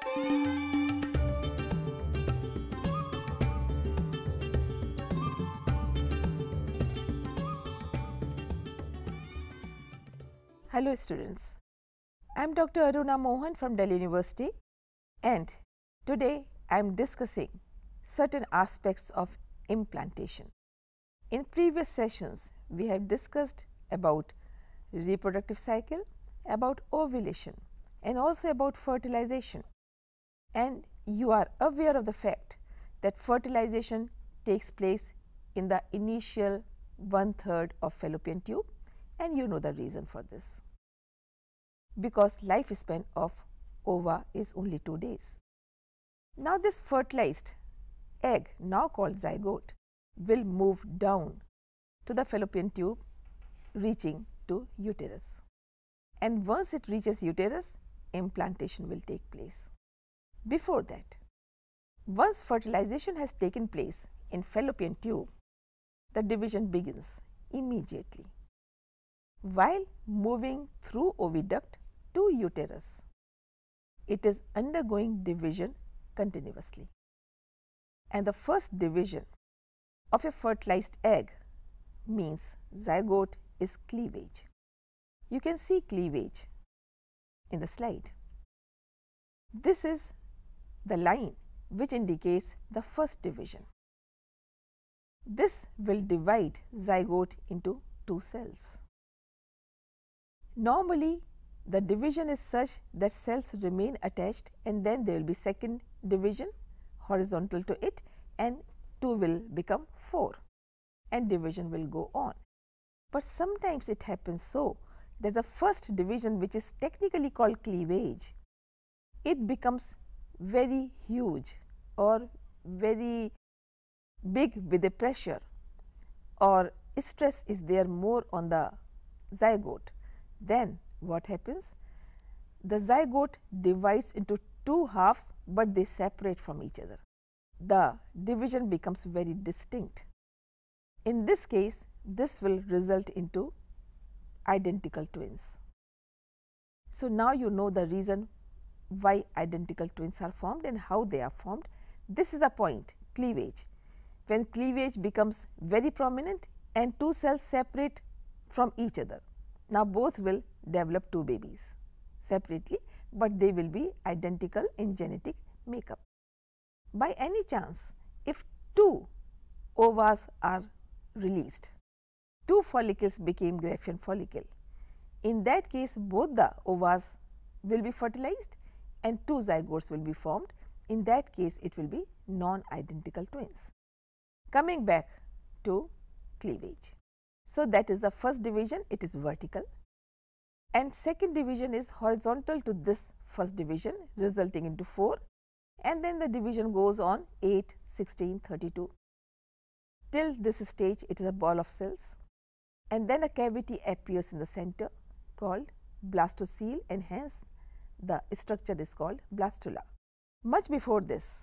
Hello students, I am Dr. Aruna Mohan from Delhi University, and today I am discussing certain aspects of implantation. In previous sessions, we have discussed about reproductive cycle, about ovulation, and also about fertilization. And you are aware of the fact that fertilization takes place in the initial 1/3 of fallopian tube, and you know the reason for this, because lifespan of ova is only 2 days. Now this fertilized egg, now called zygote, will move down to the fallopian tube, reaching to uterus. And once it reaches uterus, implantation will take place. Before that, once fertilization has taken place in fallopian tube, the division begins immediately. While moving through oviduct to uterus, it is undergoing division continuously. And the first division of a fertilized egg means zygote is cleavage. You can see cleavage in the slide. This is the line which indicates the first division. This will divide zygote into 2 cells. Normally, the division is such that cells remain attached, and then there will be second division horizontal to it, and 2 will become 4, and division will go on. But sometimes it happens so that the first division, which is technically called cleavage, it becomes very huge or very big with a pressure, or stress is there more on the zygote. Then what happens? The zygote divides into 2 halves, but they separate from each other. The division becomes very distinct. In this case, this will result into identical twins. So now you know the reason why identical twins are formed and how they are formed. This is the point, cleavage. When cleavage becomes very prominent and 2 cells separate from each other, now both will develop 2 babies separately, but they will be identical in genetic makeup. By any chance, if 2 ovas are released, 2 follicles became Graafian follicle. In that case, both the ovas will be fertilized and 2 zygotes will be formed. In that case, it will be non-identical twins. Coming back to cleavage. So that is the first division, it is vertical, and second division is horizontal to this first division, resulting into 4, and then the division goes on 8, 16, 32. Till this stage, it is a ball of cells, and then a cavity appears in the center called blastocele, and hence the structure is called blastula. Much before this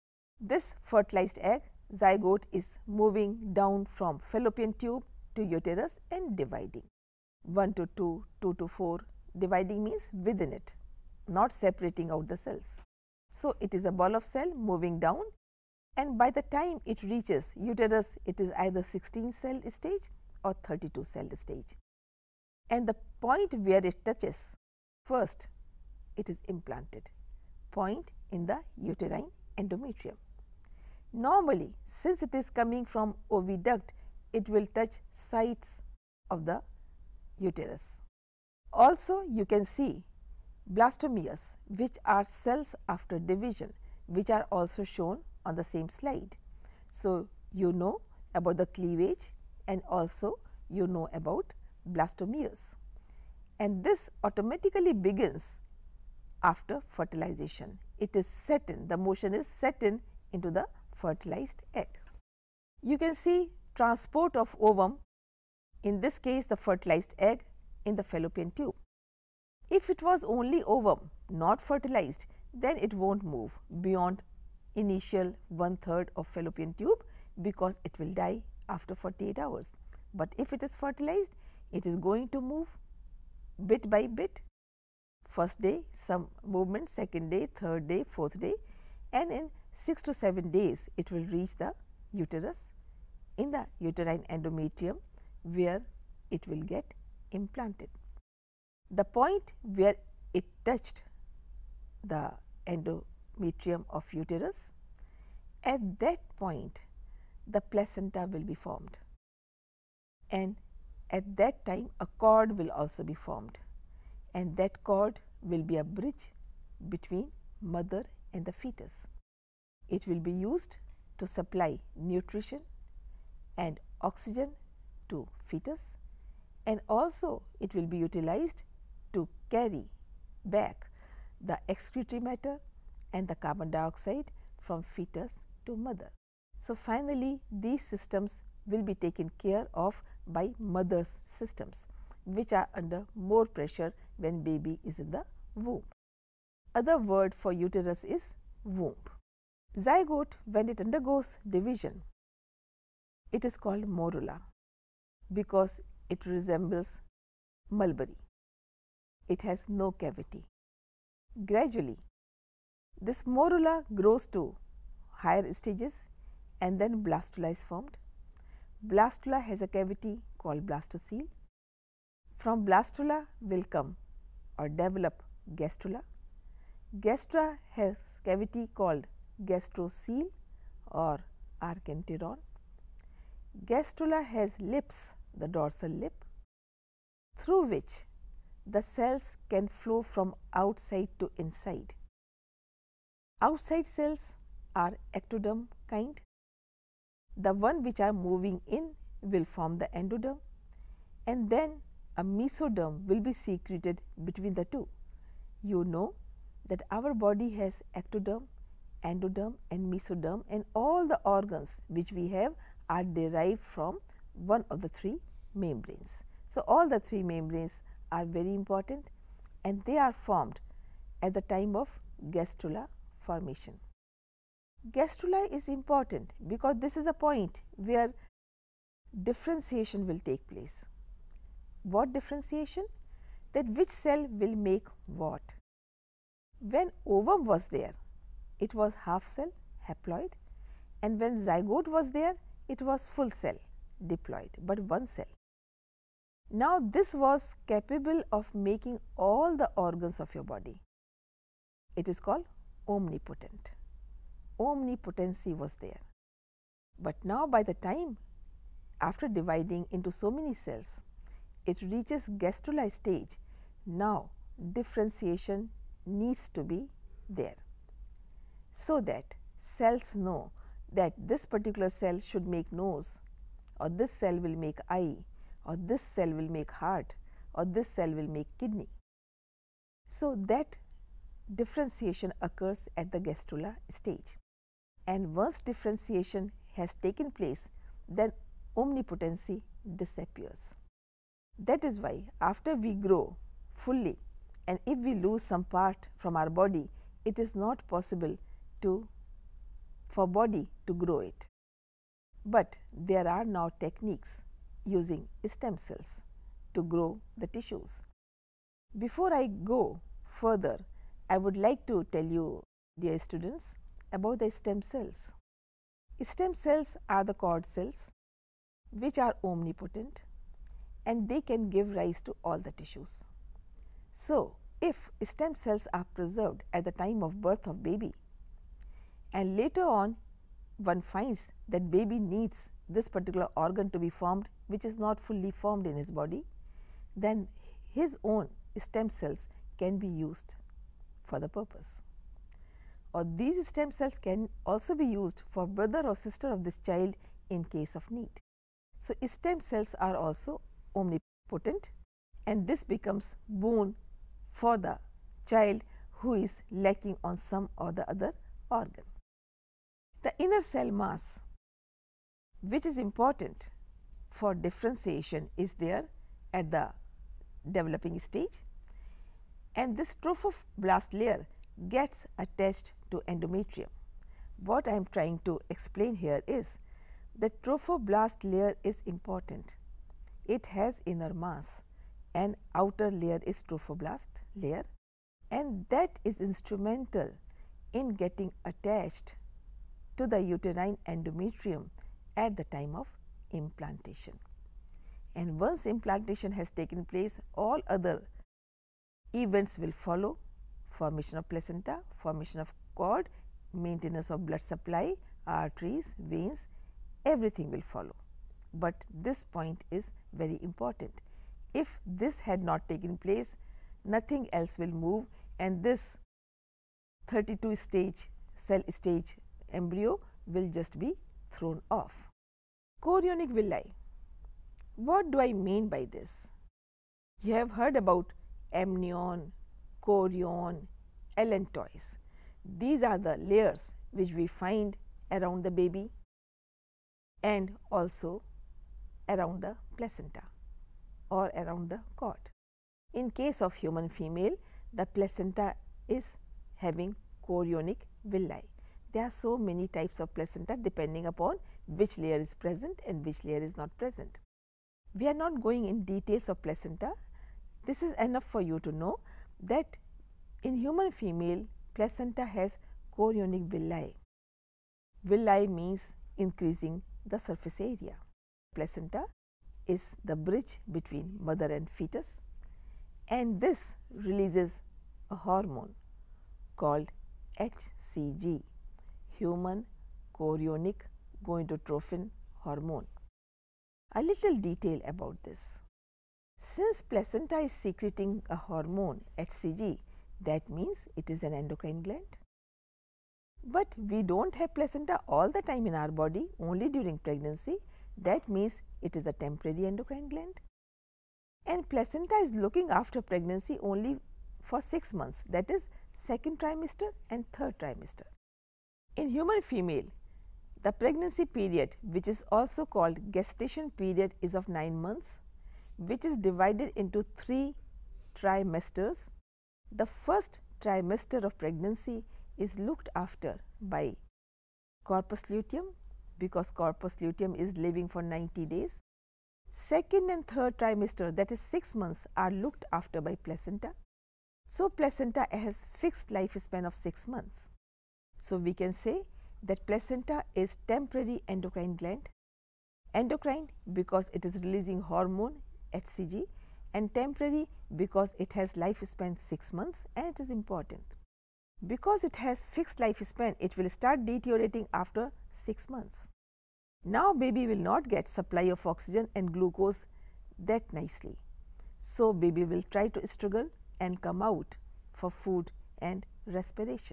fertilized egg, zygote, is moving down from fallopian tube to uterus and dividing. 1 to 2, 2 to 4, dividing means within it, not separating out the cells. So it is a ball of cell moving down, and by the time it reaches uterus, it is either 16 cell stage or 32 cell stage. And the point where it touches, first it is implanted, point in the uterine endometrium. Normally, since it is coming from oviduct, it will touch sides of the uterus. Also, you can see blastomeres, which are cells after division, which are also shown on the same slide. So you know about the cleavage, and also you know about blastomeres, and this automatically begins after fertilization. It is set in, the motion is set in into the fertilized egg. You can see transport of ovum, in this case the fertilized egg, in the fallopian tube. If it was only ovum, not fertilized, then it won't move beyond initial 1/3 of fallopian tube, because it will die after 48 hours. But if it is fertilized, it is going to move bit by bit. first day some movement, second day, third day, fourth day, and in 6 to 7 days it will reach the uterus in the uterine endometrium, where it will get implanted. The point where it touched the endometrium of uterus, at that point the placenta will be formed, and at that time a cord will also be formed, and that cord will be a bridge between mother and the fetus. It will be used to supply nutrition and oxygen to fetus, and also it will be utilized to carry back the excretory matter and the carbon dioxide from fetus to mother. So, finally, these systems will be taken care of by mother's systems, which are under more pressure when baby is in the womb. Other word for uterus is womb. Zygote, when it undergoes division, it is called morula because it resembles mulberry. It has no cavity. Gradually, this morula grows to higher stages, and then blastula is formed. Blastula has a cavity called blastocele. From blastula will come or develop gastrula. Gastra has cavity called gastrocele or archenteron. Gastrula has lips, the dorsal lip, through which the cells can flow from outside to inside. Outside cells are ectoderm kind. The one which are moving in will form the endoderm, and then a mesoderm will be secreted between the two. You know that our body has ectoderm, endoderm and mesoderm, and all the organs which we have are derived from one of the three membranes. So, all the three membranes are very important, and they are formed at the time of gastrula formation. Gastrula is important because this is a point where differentiation will take place. What differentiation? That which cell will make what. When ovum was there, it was half cell, haploid, and when zygote was there, it was full cell, diploid, but one cell. Now, this was capable of making all the organs of your body. It is called omnipotent. Omnipotency was there. But now, by the time after dividing into so many cells, it reaches gastrula stage. Now, differentiation needs to be there, so that cells know that this particular cell should make nose, or this cell will make eye, or this cell will make heart, or this cell will make kidney. So, that differentiation occurs at the gastrula stage, and once differentiation has taken place, then omnipotency disappears. That is why after we grow fully, and if we lose some part from our body, it is not possible for body to grow it. But there are now techniques using stem cells to grow the tissues. Before I go further, I would like to tell you, dear students, about the stem cells. Stem cells are the cord cells which are omnipotent, and they can give rise to all the tissues. So, if stem cells are preserved at the time of birth of baby, and later on one finds that baby needs this particular organ to be formed which is not fully formed in his body, then his own stem cells can be used for the purpose. Or these stem cells can also be used for brother or sister of this child in case of need. So, stem cells are also omnipotent, and this becomes boon for the child who is lacking on some or the other organ. The inner cell mass, which is important for differentiation, is there at the developing stage, and this trophoblast layer gets attached to endometrium. What I am trying to explain here is that trophoblast layer is important. It has inner mass and outer layer is trophoblast layer, and that is instrumental in getting attached to the uterine endometrium at the time of implantation. And once implantation has taken place, all other events will follow: formation of placenta, formation of cord, maintenance of blood supply, arteries, veins, everything will follow. But this point is very important. If this had not taken place, nothing else will move, and this 32 stage cell stage embryo will just be thrown off. Chorionic villi. What do I mean by this? You have heard about amnion, chorion, allantois. These are the layers which we find around the baby and also around the placenta or around the cord. In case of human female, the placenta is having chorionic villi. There are so many types of placenta depending upon which layer is present and which layer is not present. We are not going in details of placenta. This is enough for you to know that in human female, placenta has chorionic villi. Villi means increasing the surface area. Placenta is the bridge between mother and fetus, and this releases a hormone called HCG, human chorionic gonadotropin hormone. A little detail about this. Since placenta is secreting a hormone HCG, that means it is an endocrine gland. But we do not have placenta all the time in our body, only during pregnancy. That means it is a temporary endocrine gland. And placenta is looking after pregnancy only for 6 months, that is second trimester and third trimester. In human female, the pregnancy period, which is also called gestation period, is of 9 months, which is divided into 3 trimesters. The first trimester of pregnancy is looked after by corpus luteum, because corpus luteum is living for 90 days. Second and third trimester, that is 6 months, are looked after by placenta. So, placenta has fixed lifespan of 6 months. So, we can say that placenta is temporary endocrine gland. Endocrine because it is releasing hormone HCG, and temporary because it has lifespan 6 months, and it is important. Because it has fixed lifespan, it will start deteriorating after 6 months. Now, baby will not get supply of oxygen and glucose that nicely. So, baby will try to struggle and come out for food and respiration.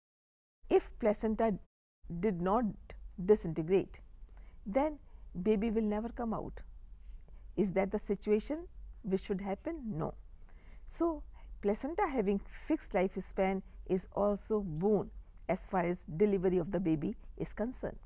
If placenta did not disintegrate, then baby will never come out. Is that the situation which should happen? No. So, placenta having fixed lifespan is also boon as far as delivery of the baby is concerned.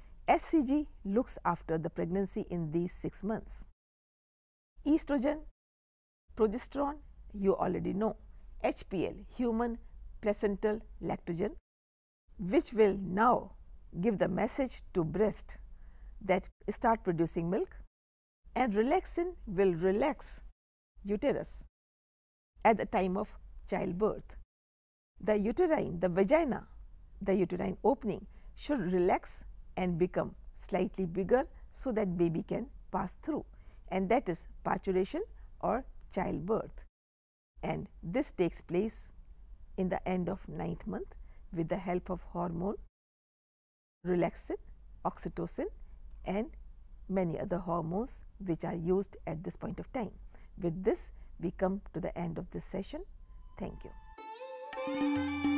HCG looks after the pregnancy in these 6 months. Estrogen, progesterone, you already know. HPL, human placental lactogen, which will now give the message to breast that start producing milk, and relaxin will relax uterus at the time of childbirth. The uterine, the vagina, the uterine opening should relax and become slightly bigger so that baby can pass through, and that is parturition or childbirth. And this takes place in the end of 9th month with the help of hormone, relaxin, oxytocin, and many other hormones which are used at this point of time. With this, we come to the end of this session. Thank you.